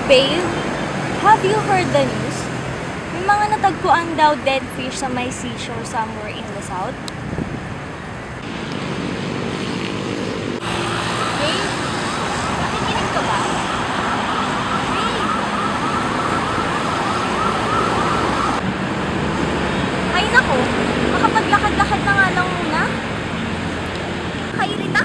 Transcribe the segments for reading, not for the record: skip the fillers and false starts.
Babe, have you heard the news? May mga natagpuan daw dead fish sa may seashore somewhere in the south. Babe, nakikinig ka ba? Babe! Ay nako, makapaglakad-lakad na nga lang muna. Kairita?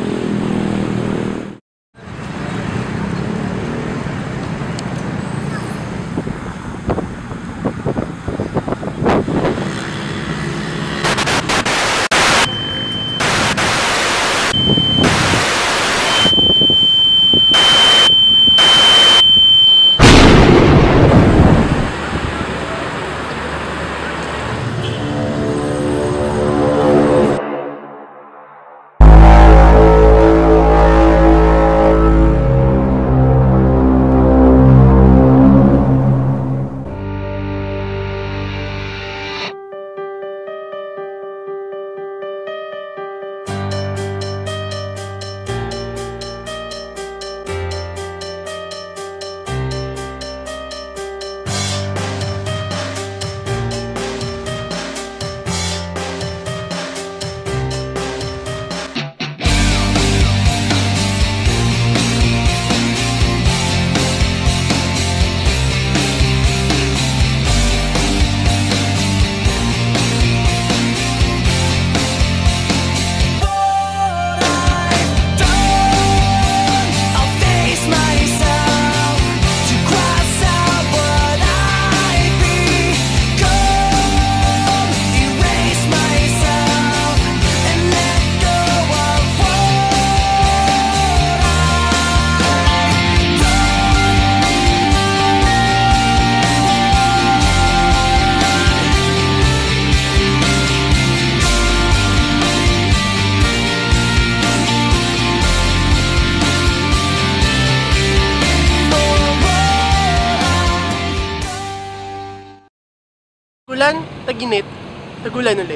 Tagulan, taginit, tagulan ulit.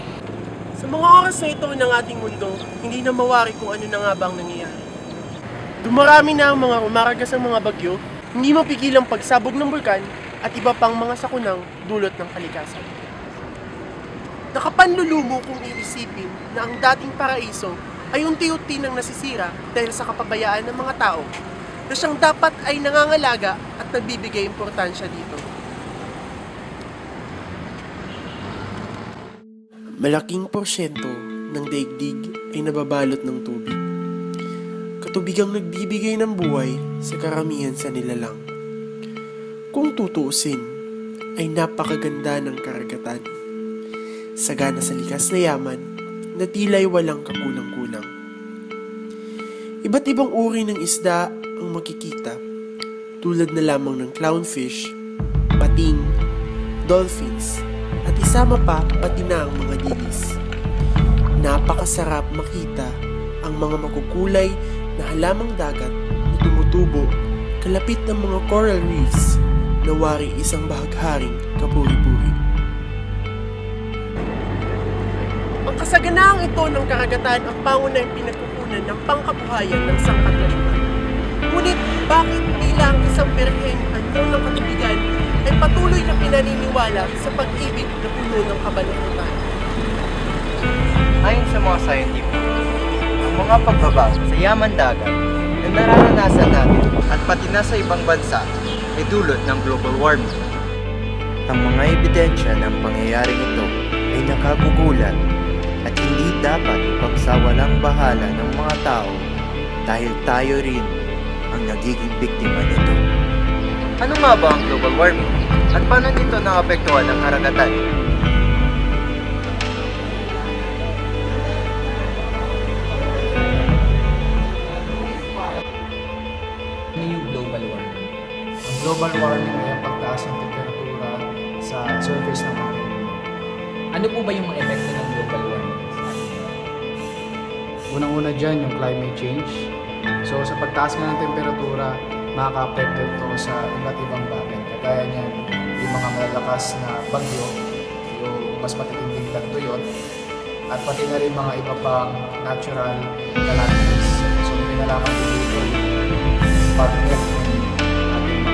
Sa mga oras na ito ng ating mundo, hindi na mawari kung ano na nga ba ang nangyayari. Dumarami na ang mga rumaragasang mga bagyo, hindi mapigil ang pagsabog ng bulkan at iba pang mga sakunang dulot ng kalikasan. Nakapanlulumo kung iisipin na ang dating paraiso ay unti-unti nang nasisira dahil sa kapabayaan ng mga tao na siyang dapat ay nangangalaga at nagbibigay importansya dito. Malaking porsyento ng daigdig ay nababalot ng tubig. Katubigang nagbibigay ng buhay sa karamihan sa nilalang. Kung tutuusin, ay napakaganda ng karagatan. Sagana sa likas na yaman na tila'y walang kakulang-kulang. Iba't ibang uri ng isda ang makikita, tulad na lamang ng clownfish, pating, dolphins, at isama pa pati na ang mga dilis. Napakasarap makita ang mga makukulay na halamang dagat na tumutubo kalapit ng mga coral reefs na wari isang bahagharing kapuri-puri. Ang kasaganaang ito ng karagatan ang pangunahing pinagkukunan ng pangkabuhayan ng sangkatauhan. Ngunit bakit bilang isang birheng anyo ng katubigan ay patuloy na pinaniniwala sa pag-ibig na puno ng kabalukutan? Ayon sa mga scientific, ang mga pagbabago sa yaman dagat na nararanasan natin at pati na sa ibang bansa ay dulot ng global warming. Ang mga ebidensya ng pangyayaring ito ay nakagugulat at hindi dapat ipagsawalang bahala ng mga tao dahil tayo rin ang nagiging biktima nito. Ano nga ba ang global warming at paano nito naapektuhan ang karagatan? Ano yung global warming? Ang global warming ay ang pagtaas ng temperatura sa surface ng mga mundo. Ano po ba yung mga epekto ng global warming? Unang-una dyan yung climate change. So sa pagtaas nga ng temperatura, makaka-apekto ito sa iba't ibang bagay. Kagaya niyan, yung mga malalakas na bagyo, yung mas matitinding tagtuyot, at pati na rin mga iba pang natural calamities. So pinalaman dito yung pag-effect ng ating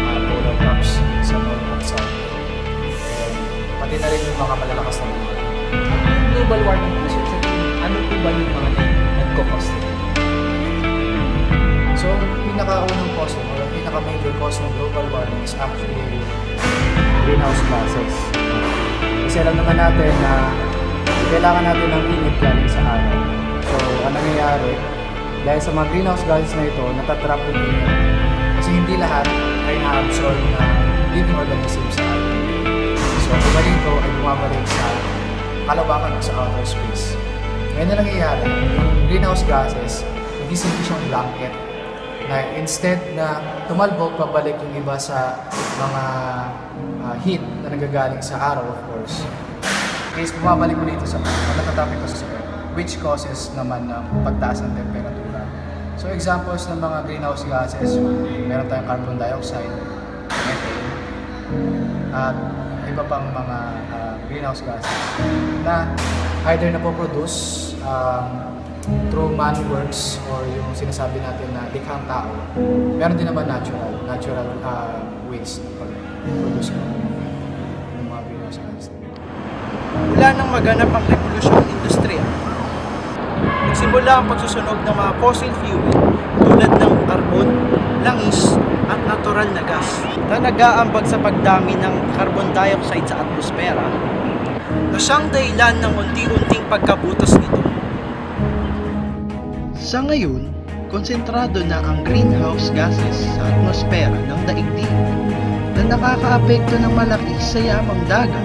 pinaka-major cause ng global warming is actually greenhouse gases. Kasi alam naman natin na kailangan natin ng init galing sa araw. So, ang nangyayari, dahil sa mga greenhouse gases na ito, natatrap yung init. Kasi hindi lahat ay na-absorb na living organisms sa atin. So, iba dito ay bumabalik sa kalawakan o sa outer space. Ngayon na nangyayari, yung greenhouse gases, hindi simple siyang blanket. Na instead na tumalbog, pabalik yung iba sa mga heat na nagagaling sa araw, of course. Case bumabalik mo dito sa natatrap ito sa Earth, which causes naman ng pagtaas ng temperatura. So examples ng mga greenhouse gases, meron tayong carbon dioxide, methane, at iba pang mga greenhouse gases na either napoproduce through man-works or yung sinasabi natin na likhang tao. Meron din naman natural waste pag-produce ng mga greenhouse gases. Mula nang maganap ang revolusyong industriya, nagsimula ang pagsusunog ng mga fossil fuel tulad ng karbon, langis, at natural na gas na nag-aambag sa pagdami ng carbon dioxide sa atmosfera na siyang dahilan ng unti-unting pagkabutas nito. Sa ngayon, konsentrado na ang greenhouse gases sa atmosfera ng daigdig na nakakaapekto ng malaki sa yamang dagat.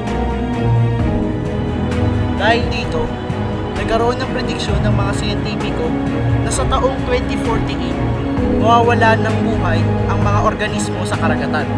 Dahil dito, nagkaroon ng prediksyon ng mga siyentipiko na sa taong 2048, mawawala ng buhay ang mga organismo sa karagatan.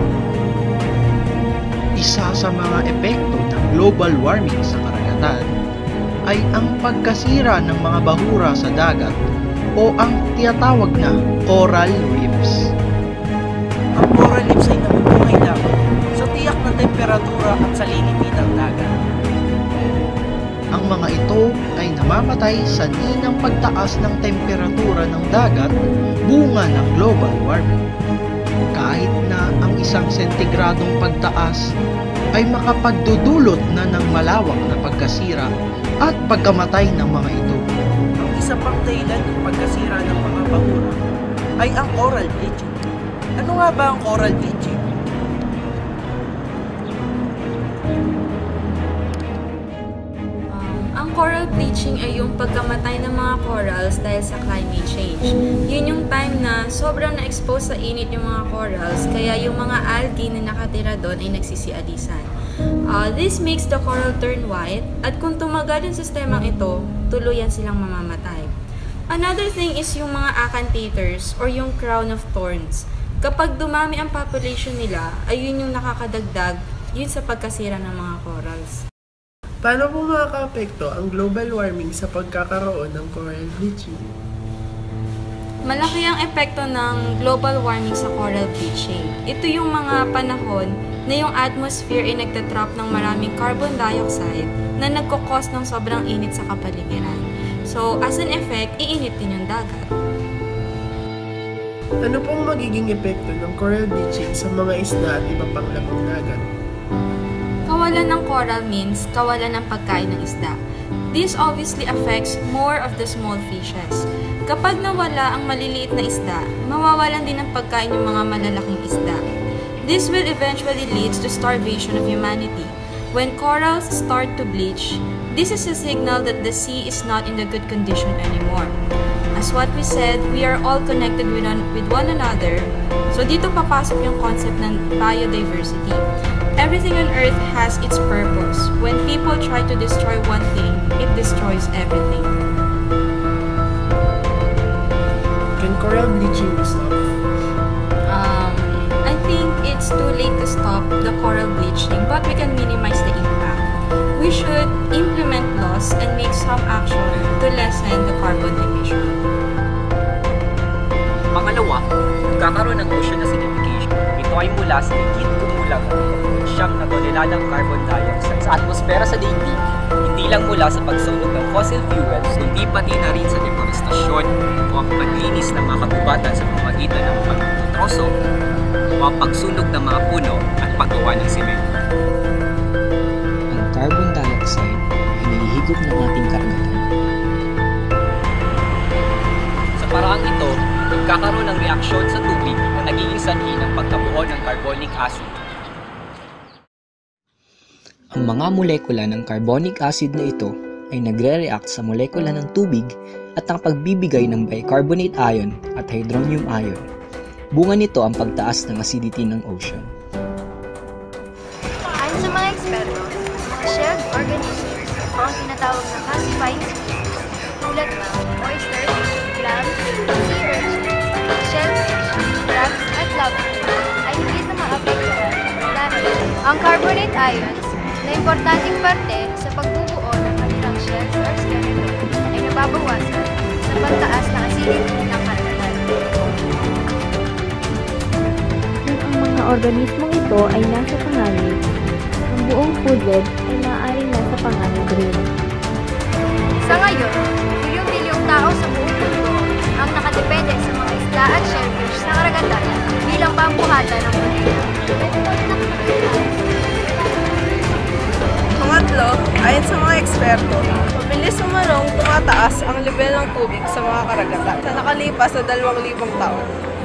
Isa sa mga epekto ng global warming sa karagatan ay ang pagkasira ng mga bahura sa dagat o ang tinatawag na coral reefs. Ang coral reefs ay nabubuhay lamang sa tiyak na temperatura at salinity ng dagat. Ang mga ito ay namamatay sa ninang pagtaas ng temperatura ng dagat bunga ng global warming. Kahit na ang 1 sentigradong pagtaas ay makapagdudulot na ng malawak na pagkasira at pagkamatay ng mga ito. Ang isa pang dahilan ng pagkasira ng mga bahura ay ang coral bleaching. Ano nga ba ang coral bleaching? Ang coral bleaching ay yung pagkamatay ng mga corals dahil sa climate change. Yun yung time na sobrang na-expose sa init yung mga corals, kaya yung mga algae na nakatira doon ay nagsisialisan. This makes the coral turn white, at kung tumagal yung sistemang ito, tuluyan silang mamamatay. Another thing is yung mga acanthators or yung crown of thorns. Kapag dumami ang population nila, ayun yung nakakadagdag yun sa pagkasira ng mga corals. Paano po makaka-apekto ang global warming sa pagkakaroon ng coral bleaching? Malaki ang epekto ng global warming sa coral bleaching. Ito yung mga panahon na yung atmosphere ay nagtatrap ng maraming carbon dioxide na nagkukos ng sobrang init sa kapaligiran. So, as an effect, iinit din yung dagat. Ano pong magiging epekto ng coral bleaching sa mga isda at iba pang lamang dagat? Kawalan ng coral means kawalan ng pagkain ng isda. This obviously affects more of the small fishes. Kapag nawala ang maliliit na isda, mawawalan din ng pagkain yung mga malalaking isda. This will eventually lead to starvation of humanity. When corals start to bleach, this is a signal that the sea is not in the good condition anymore. As what we said, we are all connected with one another. So dito papasok yung concept ng biodiversity. Everything on Earth has its purpose. When people try to destroy one thing, it destroys everything. Can coral bleaching be stopped? I think it's too late to stop the coral bleaching, but we can minimize the impact. We should implement laws and make some action to lessen the carbon emission. Pangalawa, nagkakaroon ng ocean acidification. Ito ay mula sa higit kumulang siyam na toneladang carbon dioxide sa atmosfera sa daigdig. Hindi lang mula sa pagsunog ng fossil fuels, kundi pati na rin sa deforestasyon o ang paglinis ng mga kagubatan sa pamamagitan ng pagtutroso o ang pagsunog ng mga puno at paggawa ng semento. Ang carbon dioxide ay nahihigop ng ating karagatan. Sa paraang ito, ang nagkakaroon ng reaksyon sa tubig na nagiging sanhi ng pagkabuo ng carbonic acid. Ang mga molekula ng carbonic acid na ito ay nagre-react sa molekula ng tubig at ang pagbibigay ng bicarbonate ion at hydronium ion. Bunga nito ang pagtaas ng acidity ng ocean. Ayon sa mga eksperto, mga shelled organisms o ang tinatawag na calcifying species tulad ng oysters, clams, sea urchins, shellfish, crabs, at lobster ay higit na maapektuhan dahil ang carbonate ions na importanteng parte sa pagbubuo ng kanilang shells or skeleton ay nababawasan sa pagtaas ng acidity ng karagatan. Kung ang mga organismong ito ay nasa panganib, ang buong food web ay maaaring nasa panganib rin. Sa ngayon, bilyong-bilyong tao sa buong mundo ang nakadepende sa mga isda at shellfish sa karagatan bilang pambuhatan ng mundo. Pangatlo, ayon sa mga eksperto, mabilis umanong tumataas ang level ng tubig sa mga karagatan sa nakalipas na 2,000 taon.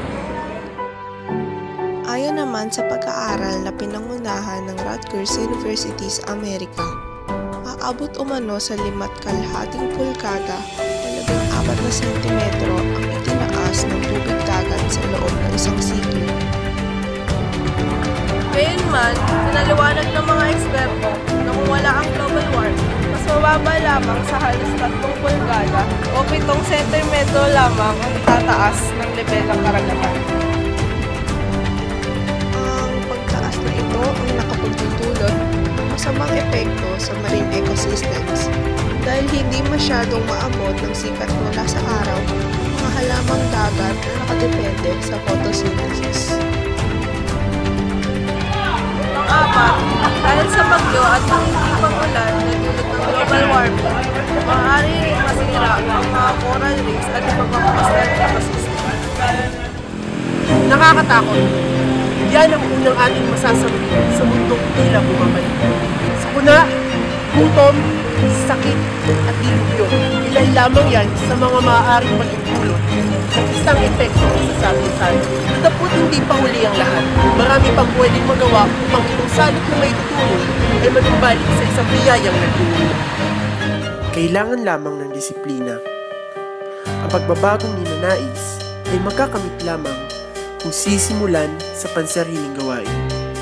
Ayon naman sa pag-aaral na pinangunahan ng Rutgers University sa Amerika, aabot umano sa 5,5 pulgada o 14 na sentimetro ang itinaas ng tubig dagat sa loob ng isang siglo. Gayunman, pinaliwanag ng mga eksperto na kung wala ang global warming, mas mababa lamang sa halos 3 pulgada o 7 sentimetro lamang ang itataas ng level ng karagatan. Ang pagtaas na ito ang nakapagdudulot ng masamang epekto sa marine ecosystems dahil hindi masyadong maamot ng sikat mula sa araw ang mga halamang dagat na nakadepende sa photosynthesis. Pang-apat, dahil sa bagyo at pangitipang ulan na dulot ng global warming, maaari rin masira ang mga coral reefs at ibang mga coastal ecosystems. Nakakatakot. Yan ang unang ating masasabi sa mundong tila bumabalik. Sakuna, gutom, sakit, at dilubyo. Ilan lamang yan sa mga maaaring magdulot ng isang epekto sa atin. Tapos hindi pa huli ang lahat. Marami pang pwedeng magawa upang itong salot na may tutulong ay manumbalik sa isang biyayang nagtulong. Kailangan lamang ng disiplina. Ang pagbabagong ninanais ay makakamit lamang kung sisimulan sa pansariling gawain.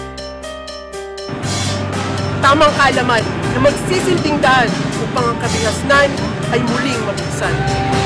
Tamang kaalaman na magsisilbing daan upang ang kabihasnan ay muling mabuksan.